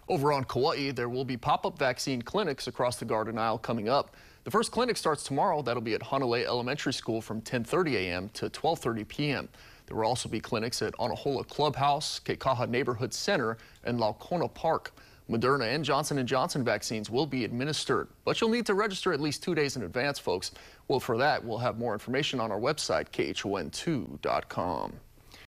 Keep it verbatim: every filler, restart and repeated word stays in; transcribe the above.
Over on Kauaʻi, there will be pop-up vaccine clinics across the Garden Isle coming up. The first clinic starts tomorrow. That'll be at Hanalei Elementary School from ten thirty a m to twelve thirty p m There will also be clinics at Anahola Clubhouse, Kekaha Neighborhood Center, and Laukona Park. Moderna and Johnson and Johnson vaccines will be administered, but you'll need to register at least two days in advance, folks. Well, for that, we'll have more information on our website, K H O N two dot com.